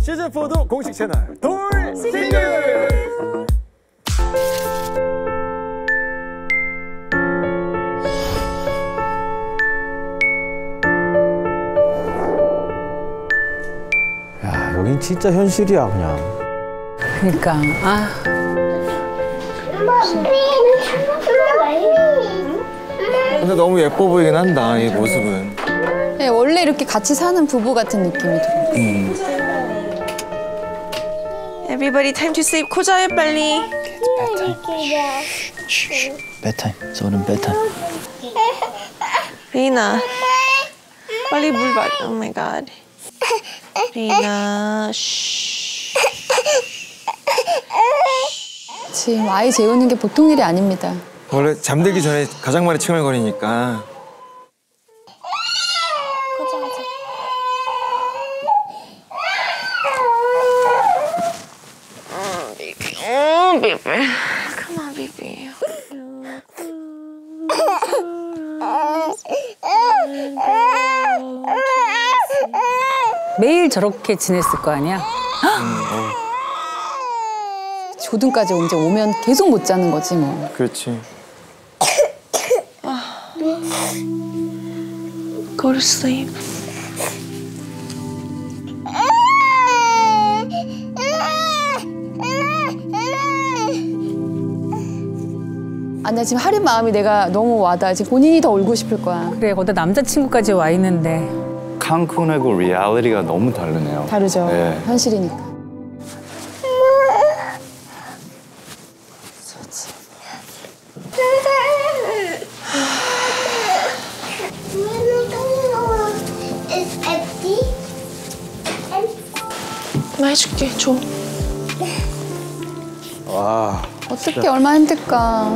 시즌4도 공식 채널 돌싱글! 야, 여긴 진짜 현실이야, 그냥. 그러니까, 아. 근데 너무 예뻐 보이긴 한다, 이 모습은. 네, 원래 이렇게 같이 사는 부부 같은 느낌이 들어요. Everybody time to sleep. 코 자요 빨리. bedtime. 저는 bedtime. 리나. 빨리 물 봐. Oh my god. 리나. 지금 아이 재우는 게 보통 일이 아닙니다. 원래 잠들기 전에 가장 많이 칭얼거리니까. baby. Come on, baby. 매일 저렇게 지냈을 거 아니야? 조등까지 이제 오면 계속 못 자는 거지 뭐. 그렇지. Go to sleep. 아, 나 지금 하린 마음이 내가 너무 와닿아. 지금 본인이 더 울고 싶을 거야. 그래, 거기다 남자친구까지 와 있는데. 칸쿤하고 리얼리티가 너무 다르네요. 다르죠. 네. 현실이니까. 나 해줄게. 줘. 와. 어떻게 얼마나 힘들까.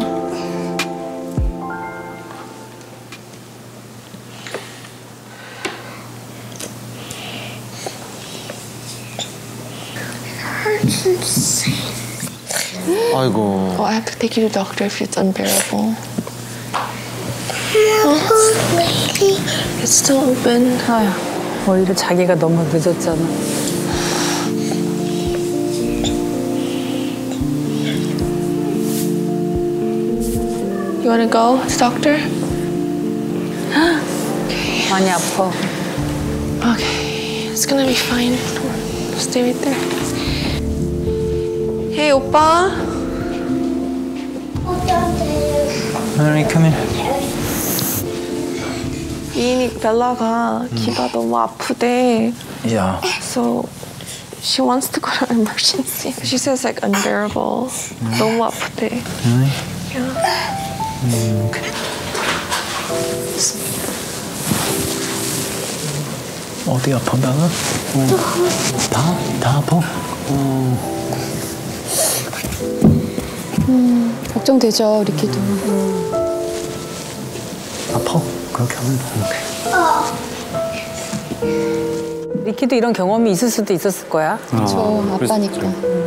아이고. Oh, I have to take you to the doctor if it's unbearable. It's still open. 아휴, 오히려 자기가 너무 늦었잖아. You want to go to the doctor? 많이 아파. Okay, it's gonna be fine. Stay right there. Hey, 오빠. Honey, come here. 이인이 벨라가 귀가 너무 아프대. Yeah. So she wants to go to emergency. She says like unbearable. 너무 아프대. Really? Yeah. Okay. 어디 아파, 벨라? 다 아파? 걱정되죠, 리키도. 아파? 그렇게 하면 오케이. 리키도 이런 경험이 있을 수도 있었을 거야. 저 아빠니까.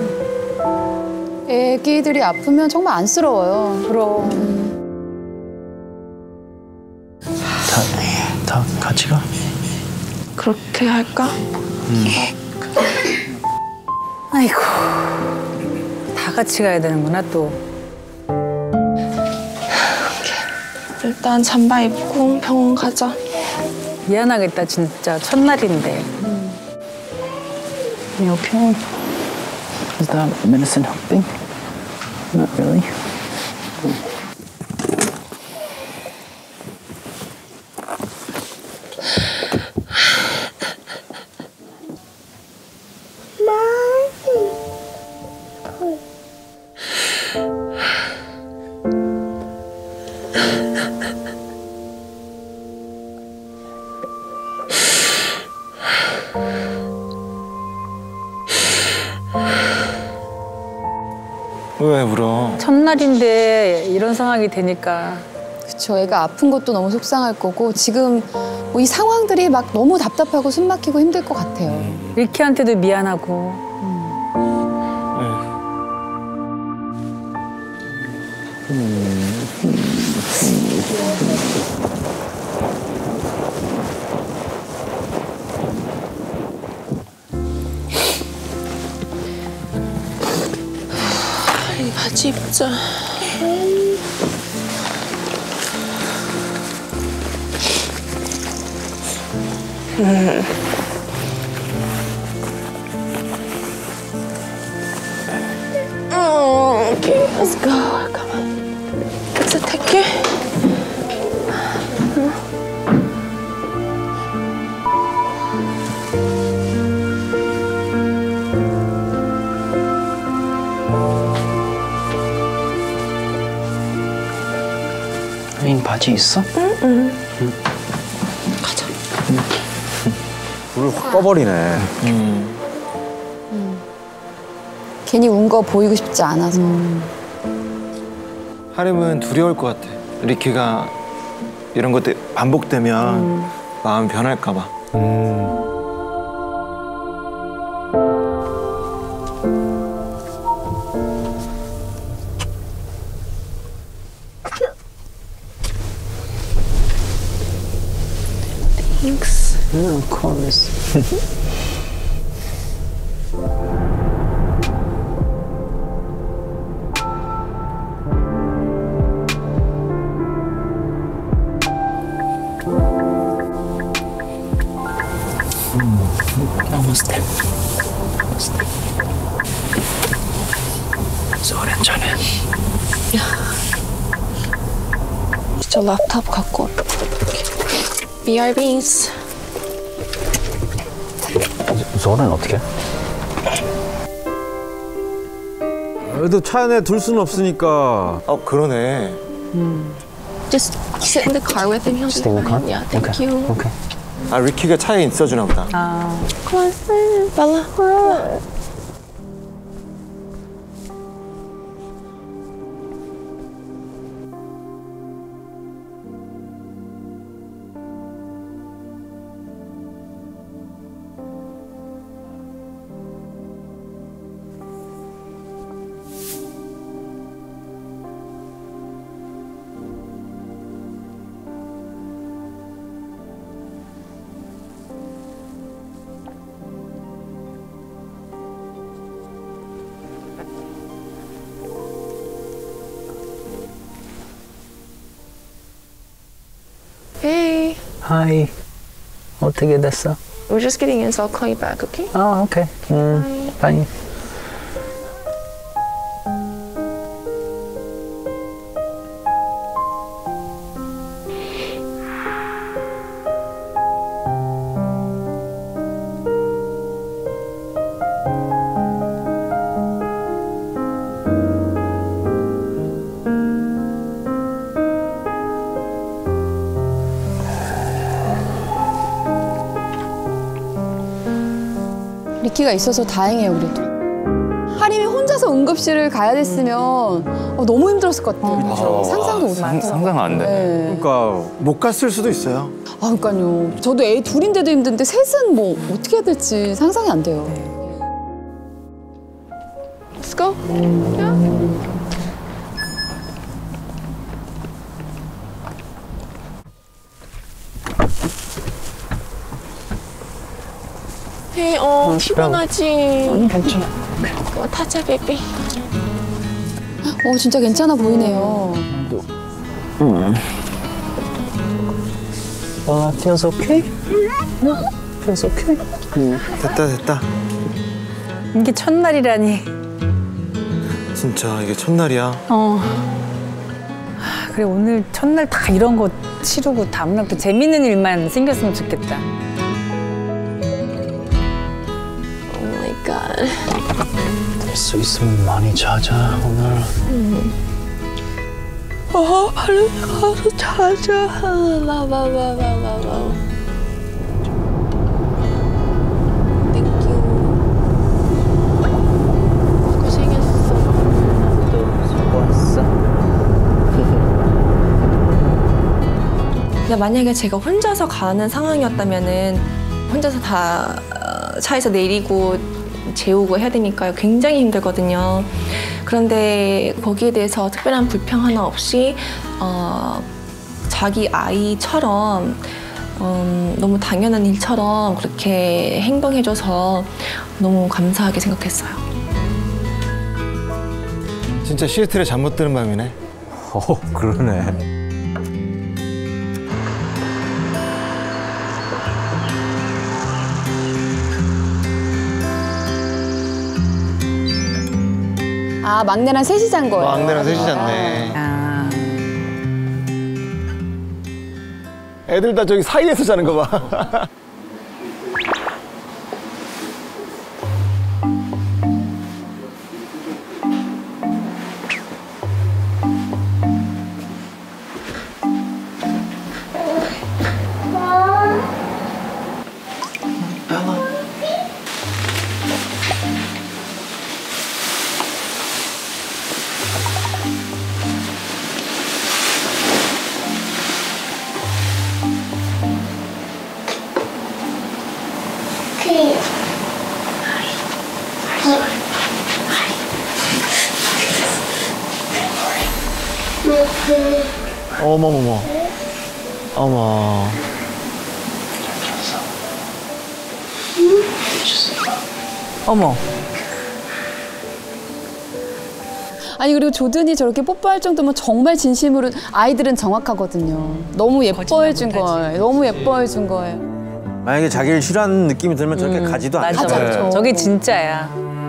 애기들이 아프면 정말 안쓰러워요. 그럼. 다 같이 가? 그렇게 할까? 아이고. 다 같이 가야 되는구나, 또. 일단 잠바 입고 병원 가자. 미안하겠다, 진짜. 첫날인데. You okay? Is that medicine helping? Not really. 왜 울어? 첫날인데 이런 상황이 되니까. 그쵸, 애가 아픈 것도 너무 속상할 거고 지금 뭐 이 상황들이 막 너무 답답하고 숨 막히고 힘들 것 같아요. 리키한테도 미안하고. 바지 입자. Okay, let's go. Come on. Let's take it. 인 바지 있어? 가자. 불을 확 꺼버리네. 괜히 운 거 보이고 싶지 않아서. 하림은 두려울 것 같아. 리키가 이런 것들 반복되면 마음 변할까 봐. Thanks. Of course. Almost there. Almost there. So 괜찮아. 진짜 laptop 갖고 왔다. BRBs. 소는 어떻게? 그래도 차 안에 둘 수는 없으니까. 그러네. Just sit in the car with him. He'll be in the car? fine. Yeah, thank Okay. you. Okay. 아, 리키가 차에 있어주나 보다. Come on, Bella. Hey, Hi. 어떻게 됐어? we're just getting in, so I'll call you back, okay? 아, 오케이. Fine. 리키가 있어서 다행이에요, 그래도. 하림이 혼자서 응급실을 가야 됐으면 너무 힘들었을 것 같아요. 상상도 못 해요. 상상 안 돼. 네. 그러니까 못 갔을 수도 있어요. 아, 그러니까요. 저도 애 둘인데도 힘든데 셋은 뭐 어떻게 해야 될지 상상이 안 돼요. Let's go. Yeah. Hey, 피곤하지? 괜찮아. 타자, 베이비. 진짜 괜찮아 보이네요. Feels okay? Feels okay? 됐다. 이게 첫날이라니. 진짜 이게 첫날이야. 그래, 오늘 첫날 다 이런 거 치르고 다음날부터 재밌는 일만 생겼으면 좋겠다. Oh my god. 될 수 있으면 많이 자자, 오늘. 바로 가서 자자. Thank you. 고생했어. 또 수고했어. 근데 만약에 제가 혼자서 가는 상황이었다면은 혼자서 다 차에서 내리고 재우고 해야 되니까요. 굉장히 힘들거든요. 그런데 거기에 대해서 특별한 불평 하나 없이 자기 아이처럼 너무 당연한 일처럼 그렇게 행동해줘서 너무 감사하게 생각했어요. 진짜 시애틀에 잠 못 드는 밤이네. 그러네. 아, 막내랑 셋이 잔 거예요. 막내랑 셋이 잤네. 아, 애들 다 저기 사이에서 자는 거 봐. 어머머머. 어머. 어머. 아니 그리고 조든이 저렇게 뽀뽀할 정도면 정말 진심으로 아이들은 정확하거든요. 너무 예뻐해 준 거예요. 너무 예뻐해 준 거예요. 만약에 자기를 싫어하는 느낌이 들면 저렇게 가지도 않죠. 맞아, 맞아. 저게 진짜야.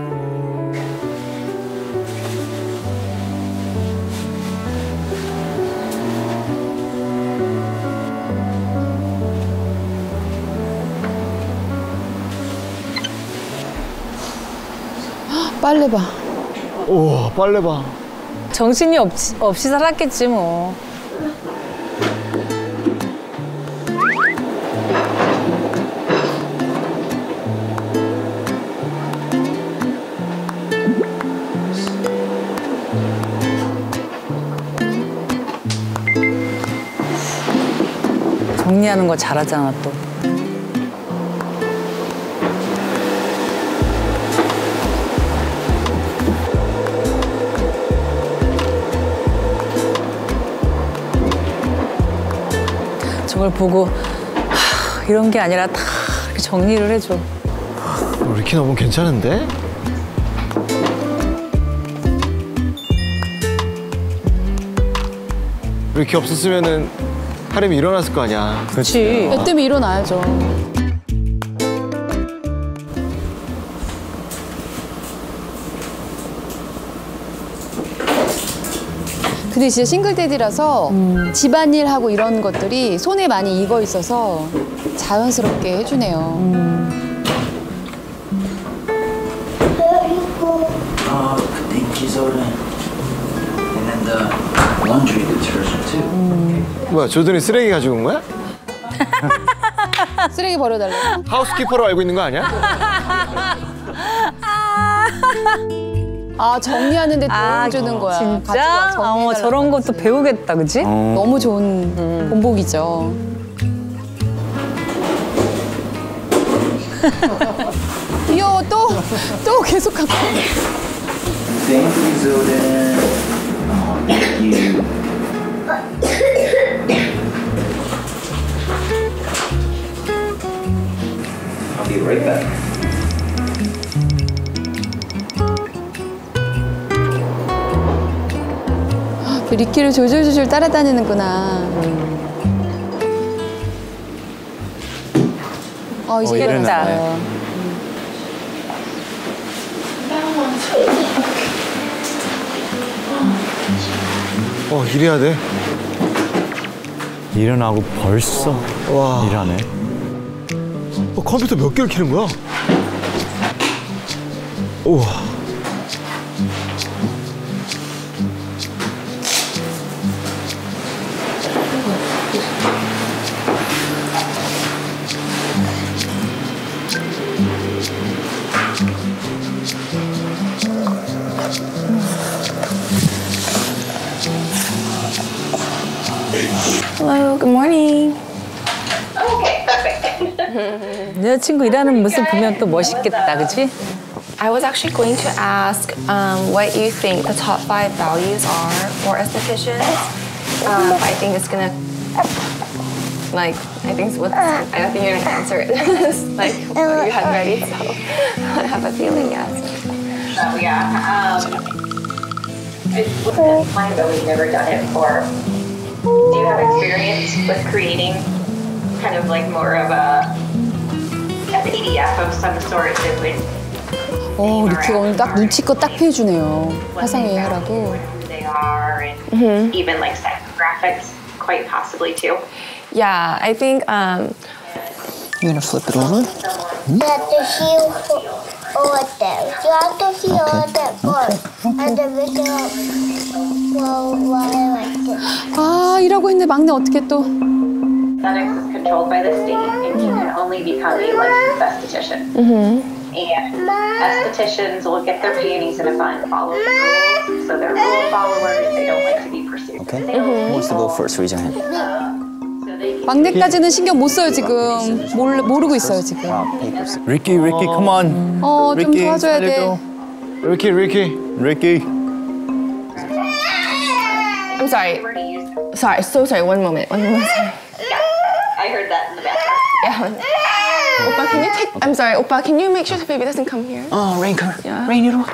빨래 봐. 오, 빨래 봐. 정신이 없이 살았겠지 뭐. 정리하는 거 잘하잖아 또. 저걸 보고 이런 게 아니라 다 이렇게 정리를 해줘. 리키 너무 괜찮은데? 리키 없었으면은 하림이 일어났을 거 아니야. 그렇지. 애 때문에 일어나야죠. 근데 진짜 싱글데디라서 집안일하고 이런 것들이 손에 많이 익어 있어서 자연스럽게 해주네요. Dinky's over there. And then the laundry detergent too. 뭐야, 조든이 쓰레기 가지고 온 거야? 쓰레기 버려달라고? 하우스키퍼로 알고 있는 거 아니야? 아 정리하는데 도움주는 거야. 진짜? 어머 저런 것도 배우겠다, 그치? 너무 좋은 본보기죠. 귀여워. 또 계속 갖고. Dinky's over there. Oh, thank you. I'll be right back. 리키를 졸졸졸 따라다니는구나. 이제 일어났다. 일어났어요. 일해야 돼. 일어나고 벌써 와. 일하네. 컴퓨터 몇 개를 켜는 거야? 우와. Hello, good morning. 여자친구 일하는 모습 보면 또 멋있겠다, 그치? I was actually going to ask what you think the top 5 values are for estheticians. I think it's gonna, I think it's what, I don't think you're gonna answer it. Like what you had ready, so I have a feeling yes. So yeah, I've really never done it before. Do you have experience with creating kind of like more of a PDF of some sort that would 리키가 오늘 딱 눈치껏 딱 피해주네요. 화상회의 하라고. they are and even like psychographics quite possibly too. Yeah, I think You gonna flip it over? You have to see all of them. You have to see all of them first. And the video, like this. 아, 이라고 했는데 막내 어떻게 또. Aesthetics is controlled by the state and you can only become a licensed esthetician. And estheticians will get their panties in a bun, follow the rules. So they're rule followers, they don't like to be pursued. Okay. Who wants to go first? Raise your hand. 막내까지는 신경 못 써요, 지금. 모르고 있어요, 지금. Ricky, come on. 좀 도와줘야 돼. Ricky. I'm sorry. So sorry. One moment. Yeah, I heard that in the background. Yeah. Oppa, can you take? I'm sorry, Oppa. Can you make sure the baby doesn't come here? Oh, Rain, come. Yeah. Rain, 이리 와.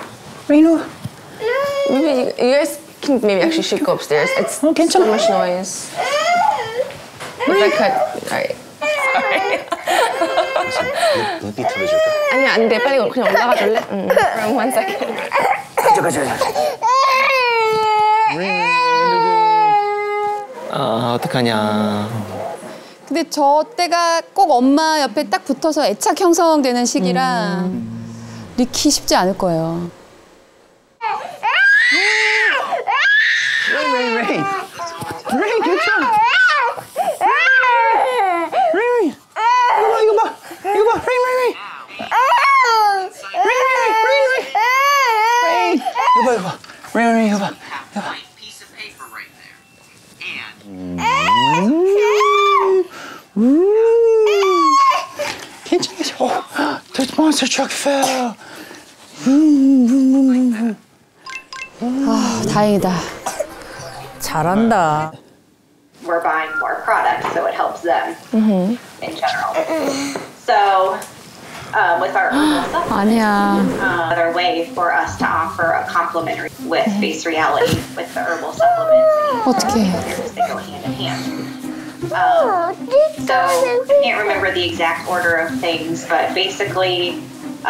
Maybe you guys can maybe actually should go upstairs. It's so much noise. If I could, alright. 눈빛 들어줄까? 아니야, 안 돼. 빨리 그냥 올라가 줄래? 그럼 one second. 가자. 아, 어떡하냐. 근데 저 때가 꼭 엄마 옆에 딱 붙어서 애착 형성되는 시기라 리키 쉽지 않을 거예요. Rain, good job. Rain. 이거 봐. Rain. Rain, 이거 봐. Piece of paper right there. 괜찮아. The monster truck fell. 아, 다행이다. 잘한다. We're buying more products, so it helps them in general. So, with our herbal supplements, 아니야. another way for us to offer a complementary with face reality with the herbal supplements. 어떡해. They go hand in hand. So, I can't remember the exact order of things, but basically,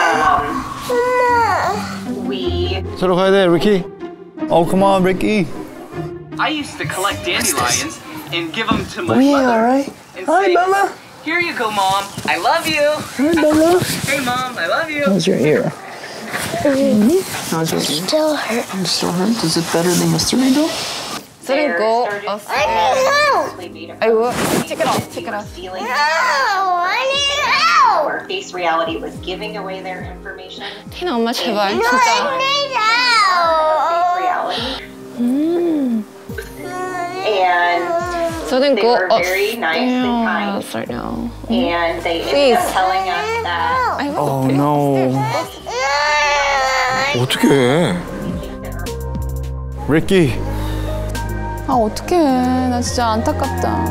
we 저로 가야 돼, Ricky. Oh, come on, Ricky. I used to collect dandelions and give them to my Yeah, mother. all right. And Hi, say, Mama. Here you go, Mom. I love you. Hi, Mama. Hey, Mom. I love you. How's your ear? How's your ear? Still hurt. It still hurts? Is it better than yesterday, though? Didn't go upstairs. 아이고, take it off. Stealing I need help. or face reality was giving away their information. 티나 엄마 제발 I 진짜. need help. Face reality. And Didn't they go were very nice and kind. right now. And they ended up telling us that Oh, no. 어떡해. Ricky. 아, 어떡해. 나 진짜 안타깝다.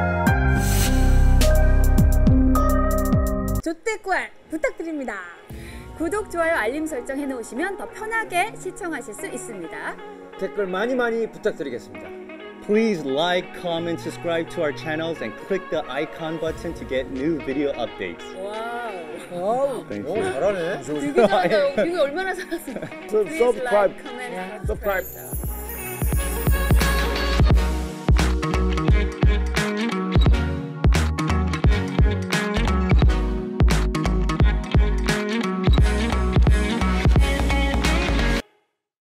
조태꿀 부탁드립니다. 구독, 좋아요, 알림 설정 해놓으시면 더 편하게 시청하실 수 있습니다. 댓글 많이 부탁드리겠습니다. Please like, comment, subscribe to our channels and click the icon button to get new video updates. 와우. Thank 오, you. 잘하네. 되게 잘한다. 되게 얼마나 잘했어. Subscribe. comment, subscribe.